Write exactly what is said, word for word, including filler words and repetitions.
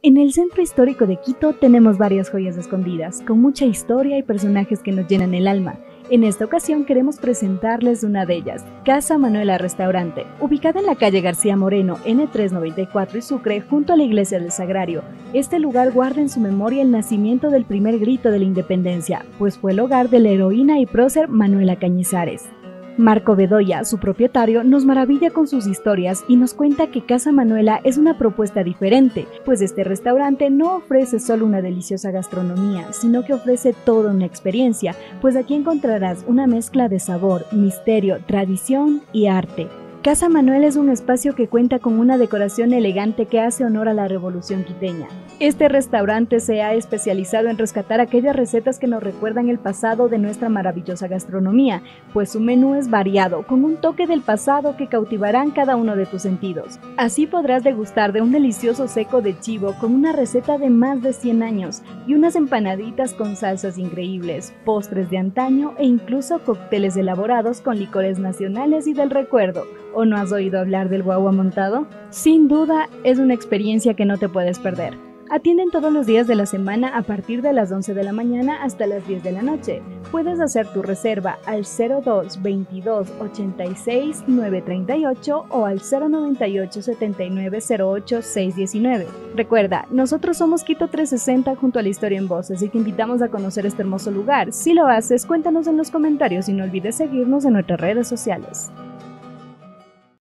En el centro histórico de Quito tenemos varias joyas escondidas, con mucha historia y personajes que nos llenan el alma. En esta ocasión queremos presentarles una de ellas, Casa Manuela Restaurante, ubicada en la calle García Moreno, ene trescientos noventa y cuatro y Sucre, junto a la iglesia del Sagrario. Este lugar guarda en su memoria el nacimiento del primer grito de la independencia, pues fue el hogar de la heroína y prócer Manuela Cañizares. Marco Bedoya, su propietario, nos maravilla con sus historias y nos cuenta que Casa Manuela es una propuesta diferente, pues este restaurante no ofrece solo una deliciosa gastronomía, sino que ofrece toda una experiencia, pues aquí encontrarás una mezcla de sabor, misterio, tradición y arte. Casa Manuela es un espacio que cuenta con una decoración elegante que hace honor a la Revolución quiteña. Este restaurante se ha especializado en rescatar aquellas recetas que nos recuerdan el pasado de nuestra maravillosa gastronomía, pues su menú es variado, con un toque del pasado que cautivarán cada uno de tus sentidos. Así podrás degustar de un delicioso seco de chivo con una receta de más de cien años y unas empanaditas con salsas increíbles, postres de antaño e incluso cócteles elaborados con licores nacionales y del recuerdo. ¿O no has oído hablar del guagua montado? Sin duda, es una experiencia que no te puedes perder. Atienden todos los días de la semana a partir de las once de la mañana hasta las diez de la noche. Puedes hacer tu reserva al cero dos veintidós ochenta y seis nueve treinta y ocho o al cero noventa y ocho setenta y nueve cero ocho seis diecinueve. Recuerda, nosotros somos Quito trescientos sesenta junto a la Historia en Voces y te invitamos a conocer este hermoso lugar. Si lo haces, cuéntanos en los comentarios y no olvides seguirnos en nuestras redes sociales.